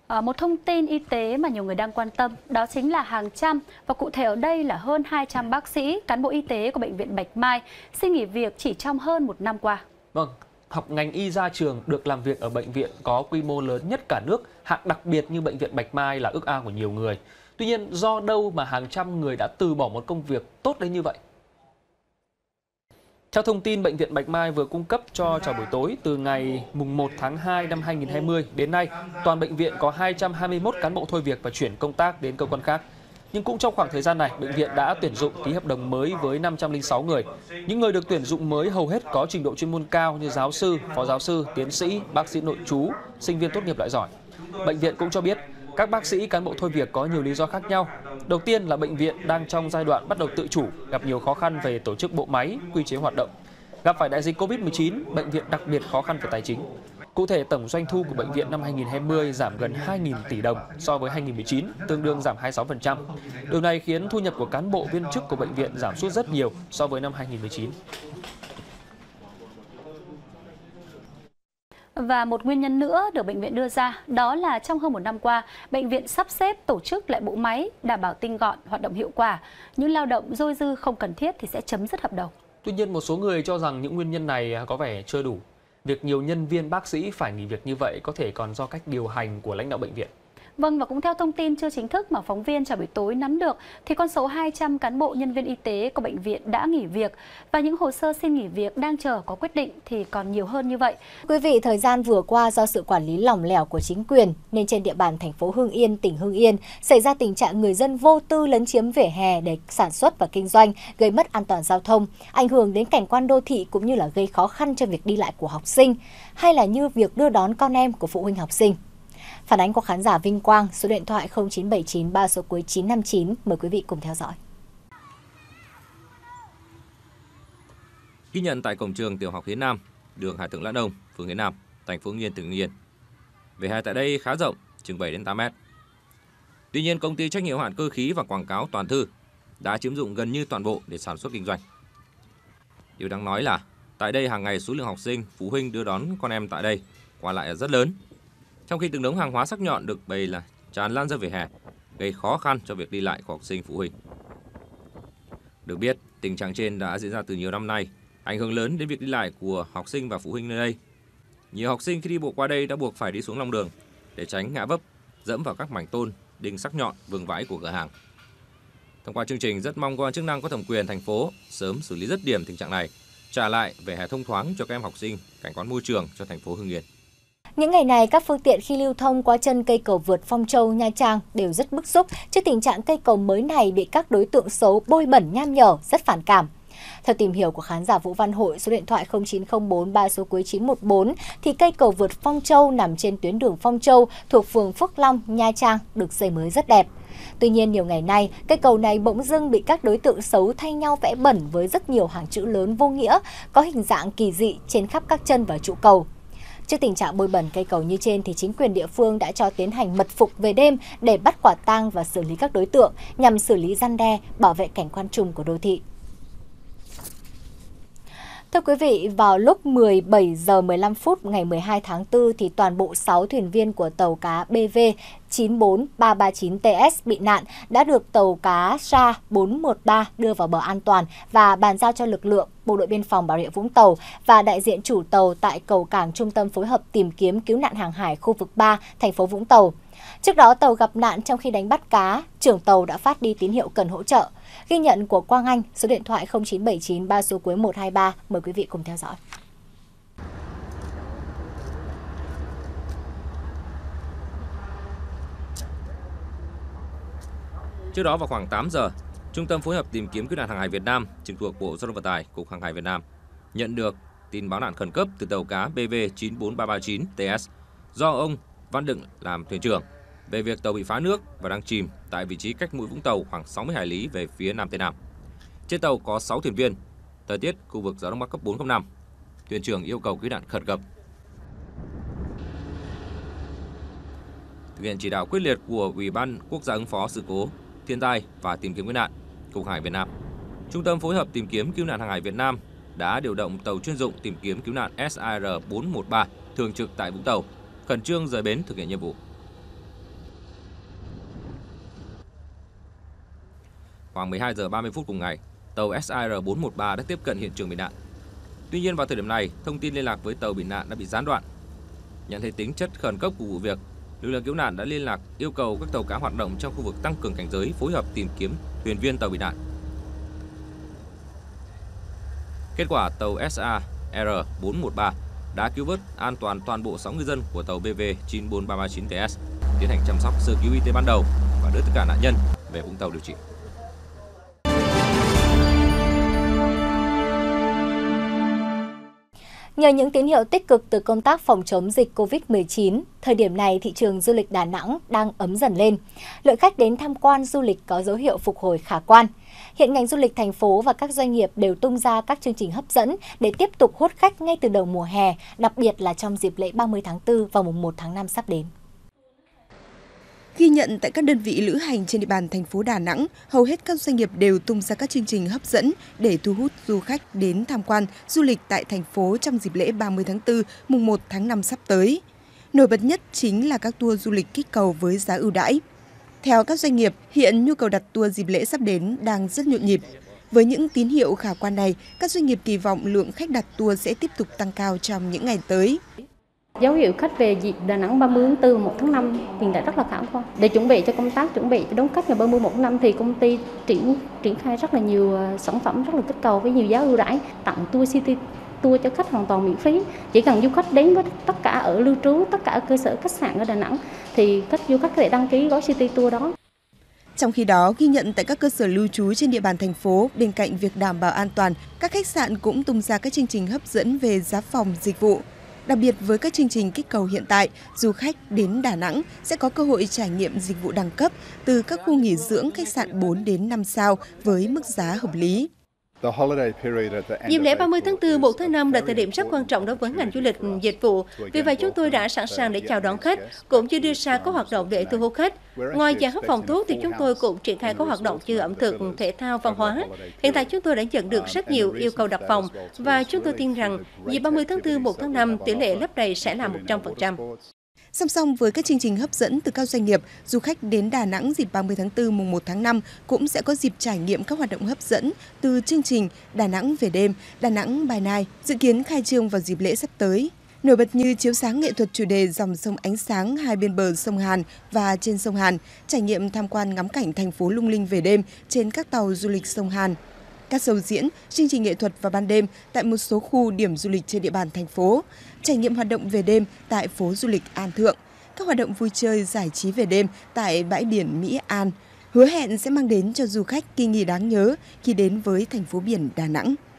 Một thông tin y tế mà nhiều người đang quan tâm đó chính là hàng trăm và cụ thể ở đây là hơn 200 bác sĩ, cán bộ y tế của Bệnh viện Bạch Mai xin nghỉ việc chỉ trong hơn một năm qua. Vâng, học ngành y ra trường được làm việc ở bệnh viện có quy mô lớn nhất cả nước, hạng đặc biệt như Bệnh viện Bạch Mai là ước ao của nhiều người. Tuy nhiên, do đâu mà hàng trăm người đã từ bỏ một công việc tốt đến như vậy? Theo thông tin Bệnh viện Bạch Mai vừa cung cấp cho Chào buổi tối, từ ngày mùng 1 tháng 2 năm 2020 đến nay, toàn bệnh viện có 221 cán bộ thôi việc và chuyển công tác đến cơ quan khác. Nhưng cũng trong khoảng thời gian này, bệnh viện đã tuyển dụng ký hợp đồng mới với 506 người. Những người được tuyển dụng mới hầu hết có trình độ chuyên môn cao như giáo sư, phó giáo sư, tiến sĩ, bác sĩ nội trú, sinh viên tốt nghiệp loại giỏi. Bệnh viện cũng cho biết, các bác sĩ, cán bộ thôi việc có nhiều lý do khác nhau. Đầu tiên là bệnh viện đang trong giai đoạn bắt đầu tự chủ, gặp nhiều khó khăn về tổ chức bộ máy, quy chế hoạt động. Gặp phải đại dịch Covid-19, bệnh viện đặc biệt khó khăn về tài chính. Cụ thể, tổng doanh thu của bệnh viện năm 2020 giảm gần 2.000 tỷ đồng so với 2019, tương đương giảm 26%. Điều này khiến thu nhập của cán bộ viên chức của bệnh viện giảm sút rất nhiều so với năm 2019. Và một nguyên nhân nữa được bệnh viện đưa ra đó là trong hơn một năm qua, bệnh viện sắp xếp tổ chức lại bộ máy, đảm bảo tinh gọn, hoạt động hiệu quả. Những lao động dôi dư không cần thiết thì sẽ chấm dứt hợp đồng. Tuy nhiên, một số người cho rằng những nguyên nhân này có vẻ chưa đủ. Việc nhiều nhân viên bác sĩ phải nghỉ việc như vậy có thể còn do cách điều hành của lãnh đạo bệnh viện. Vâng, và cũng theo thông tin chưa chính thức mà phóng viên Chào buổi tối nắm được, thì con số 200 cán bộ nhân viên y tế của bệnh viện đã nghỉ việc và những hồ sơ xin nghỉ việc đang chờ có quyết định thì còn nhiều hơn như vậy. Quý vị, thời gian vừa qua do sự quản lý lỏng lẻo của chính quyền nên trên địa bàn thành phố Hưng Yên, tỉnh Hưng Yên xảy ra tình trạng người dân vô tư lấn chiếm vỉa hè để sản xuất và kinh doanh, gây mất an toàn giao thông, ảnh hưởng đến cảnh quan đô thị cũng như là gây khó khăn cho việc đi lại của học sinh, hay là như việc đưa đón con em của phụ huynh học sinh. Phản ánh của khán giả Vinh Quang, số điện thoại 0979 3 số cuối 959. Mời quý vị cùng theo dõi. Ghi nhận tại cổng trường tiểu học Hiến Nam, đường Hải Thượng Lãn Ông, phường Hiến Nam, thành phố Hưng Yên, tỉnh Hưng Yên. Vỉa hè tại đây khá rộng, chừng 7 đến 8 mét. Tuy nhiên, công ty trách nhiệm hữu hạn cơ khí và quảng cáo Toàn Thư đã chiếm dụng gần như toàn bộ để sản xuất kinh doanh. Điều đáng nói là tại đây hàng ngày số lượng học sinh, phụ huynh đưa đón con em tại đây qua lại rất lớn. Trong khi từng đống hàng hóa sắc nhọn được bày là tràn lan ra vỉa hè, gây khó khăn cho việc đi lại của học sinh phụ huynh. Được biết, tình trạng trên đã diễn ra từ nhiều năm nay, ảnh hưởng lớn đến việc đi lại của học sinh và phụ huynh nơi đây. Nhiều học sinh khi đi bộ qua đây đã buộc phải đi xuống lòng đường để tránh ngã vấp, dẫm vào các mảnh tôn, đinh sắc nhọn vương vãi của cửa hàng. Thông qua chương trình, rất mong cơ quan chức năng có thẩm quyền thành phố sớm xử lý dứt điểm tình trạng này, trả lại vỉa hè thông thoáng cho các em học sinh, cảnh quan môi trường cho thành phố Hưng Yên. Những ngày này, các phương tiện khi lưu thông qua chân cây cầu vượt Phong Châu, Nha Trang đều rất bức xúc trước tình trạng cây cầu mới này bị các đối tượng xấu bôi bẩn nham nhở, rất phản cảm. Theo tìm hiểu của khán giả Vũ Văn Hội, số điện thoại 0904 3 số cuối 914, thì cây cầu vượt Phong Châu nằm trên tuyến đường Phong Châu thuộc phường Phước Long, Nha Trang được xây mới rất đẹp. Tuy nhiên, nhiều ngày nay, cây cầu này bỗng dưng bị các đối tượng xấu thay nhau vẽ bẩn với rất nhiều hàng chữ lớn vô nghĩa, có hình dạng kỳ dị trên khắp các chân và trụ cầu. Trước tình trạng bôi bẩn cây cầu như trên thì chính quyền địa phương đã cho tiến hành mật phục về đêm để bắt quả tang và xử lý các đối tượng nhằm xử lý răn đe, bảo vệ cảnh quan chung của đô thị. Thưa quý vị, vào lúc 17 giờ 15 phút ngày 12 tháng 4 thì toàn bộ 6 thuyền viên của tàu cá BV 94339TS bị nạn đã được tàu cá SA 413 đưa vào bờ an toàn và bàn giao cho lực lượng Bộ đội Biên phòng Bà Rịa Vũng Tàu và đại diện chủ tàu tại cầu cảng Trung tâm phối hợp tìm kiếm cứu nạn hàng hải khu vực 3, thành phố Vũng Tàu. Trước đó, tàu gặp nạn trong khi đánh bắt cá, trưởng tàu đã phát đi tín hiệu cần hỗ trợ. Ghi nhận của Quang Anh, số điện thoại 0979 3 số cuối 123. Mời quý vị cùng theo dõi. Trước đó vào khoảng 8 giờ, Trung tâm phối hợp tìm kiếm cứu nạn hàng hải Việt Nam trực thuộc Bộ Giao thông Vận tải, Cục Hàng hải Việt Nam nhận được tin báo nạn khẩn cấp từ tàu cá BV 94339TS do ông Văn Đựng làm thuyền trưởng về việc tàu bị phá nước và đang chìm tại vị trí cách mũi Vũng Tàu khoảng 60 hải lý về phía Nam Tây Nam. Trên tàu có 6 thuyền viên, thời tiết khu vực gió Đông Bắc cấp 4, cấp 5. Thuyền trưởng yêu cầu cứu nạn khẩn cấp. Thực hiện chỉ đạo quyết liệt của Ủy ban Quốc gia ứng phó sự cố, thiên tai và tìm kiếm cứu nạn, Cục Hàng hải Việt Nam, Trung tâm phối hợp tìm kiếm cứu nạn hàng hải Việt Nam đã điều động tàu chuyên dụng tìm kiếm cứu nạn SAR 413 thường trực tại Vũng Tàu, khẩn trương rời bến thực hiện nhiệm vụ. khoảng 12 giờ 30 phút cùng ngày, tàu SAR-413 đã tiếp cận hiện trường bị nạn. Tuy nhiên vào thời điểm này, thông tin liên lạc với tàu bị nạn đã bị gián đoạn. Nhận thấy tính chất khẩn cấp của vụ việc, lực lượng cứu nạn đã liên lạc yêu cầu các tàu cá hoạt động trong khu vực tăng cường cảnh giới, phối hợp tìm kiếm thuyền viên tàu bị nạn. Kết quả, tàu SAR-413 đã cứu vớt an toàn toàn bộ 6 ngư dân của tàu BV 94339TS, tiến hành chăm sóc sơ cứu y tế ban đầu và đưa tất cả nạn nhân về Vũng Tàu điều trị. Nhờ những tín hiệu tích cực từ công tác phòng chống dịch COVID-19, thời điểm này thị trường du lịch Đà Nẵng đang ấm dần lên. Lượng khách đến tham quan du lịch có dấu hiệu phục hồi khả quan. Hiện ngành du lịch thành phố và các doanh nghiệp đều tung ra các chương trình hấp dẫn để tiếp tục hút khách ngay từ đầu mùa hè, đặc biệt là trong dịp lễ 30 tháng 4 và mùng 1 tháng 5 sắp đến. Ghi nhận tại các đơn vị lữ hành trên địa bàn thành phố Đà Nẵng, hầu hết các doanh nghiệp đều tung ra các chương trình hấp dẫn để thu hút du khách đến tham quan du lịch tại thành phố trong dịp lễ 30 tháng 4, mùng 1 tháng 5 sắp tới. Nổi bật nhất chính là các tour du lịch kích cầu với giá ưu đãi. Theo các doanh nghiệp, hiện nhu cầu đặt tour dịp lễ sắp đến đang rất nhộn nhịp. Với những tín hiệu khả quan này, các doanh nghiệp kỳ vọng lượng khách đặt tour sẽ tiếp tục tăng cao trong những ngày tới. Dấu hiệu khách về dịp Đà Nẵng 30 tháng 4, 1 tháng 5 hiện tại rất là khả quan. Để chuẩn bị cho công tác chuẩn bị đón khách ngày 30 1 tháng 5 thì công ty triển khai rất là nhiều sản phẩm rất là kích cầu với nhiều giá ưu đãi, tặng tour city tour cho khách hoàn toàn miễn phí. Chỉ cần du khách đến với tất cả ở lưu trú, tất cả ở cơ sở khách sạn ở Đà Nẵng thì du khách có thể đăng ký gói city tour đó. Trong khi đó, ghi nhận tại các cơ sở lưu trú trên địa bàn thành phố, bên cạnh việc đảm bảo an toàn, các khách sạn cũng tung ra các chương trình hấp dẫn về giá phòng, dịch vụ. Đặc biệt với các chương trình kích cầu hiện tại, du khách đến Đà Nẵng sẽ có cơ hội trải nghiệm dịch vụ đẳng cấp từ các khu nghỉ dưỡng khách sạn 4 đến 5 sao với mức giá hợp lý. Dịp lễ 30 tháng 4, 1 tháng 5 là thời điểm rất quan trọng đối với ngành du lịch dịch vụ. Vì vậy, chúng tôi đã sẵn sàng để chào đón khách, cũng như đưa ra các hoạt động để thu hút khách. Ngoài giá phòng thuốc thì chúng tôi cũng triển khai các hoạt động như ẩm thực, thể thao, văn hóa. Hiện tại chúng tôi đã nhận được rất nhiều yêu cầu đặt phòng và chúng tôi tin rằng dịp 30 tháng 4, 1 tháng 5, tỷ lệ lấp đầy sẽ là 100%. Song song với các chương trình hấp dẫn từ các doanh nghiệp, du khách đến Đà Nẵng dịp 30 tháng 4, mùng 1 tháng 5 cũng sẽ có dịp trải nghiệm các hoạt động hấp dẫn từ chương trình Đà Nẵng về đêm, Đà Nẵng by night, dự kiến khai trương vào dịp lễ sắp tới. Nổi bật như chiếu sáng nghệ thuật chủ đề dòng sông ánh sáng hai bên bờ sông Hàn và trên sông Hàn, trải nghiệm tham quan ngắm cảnh thành phố lung linh về đêm trên các tàu du lịch sông Hàn. Các show diễn, chương trình nghệ thuật vào ban đêm tại một số khu điểm du lịch trên địa bàn thành phố, trải nghiệm hoạt động về đêm tại phố du lịch An Thượng, các hoạt động vui chơi giải trí về đêm tại bãi biển Mỹ An, hứa hẹn sẽ mang đến cho du khách kỳ nghỉ đáng nhớ khi đến với thành phố biển Đà Nẵng.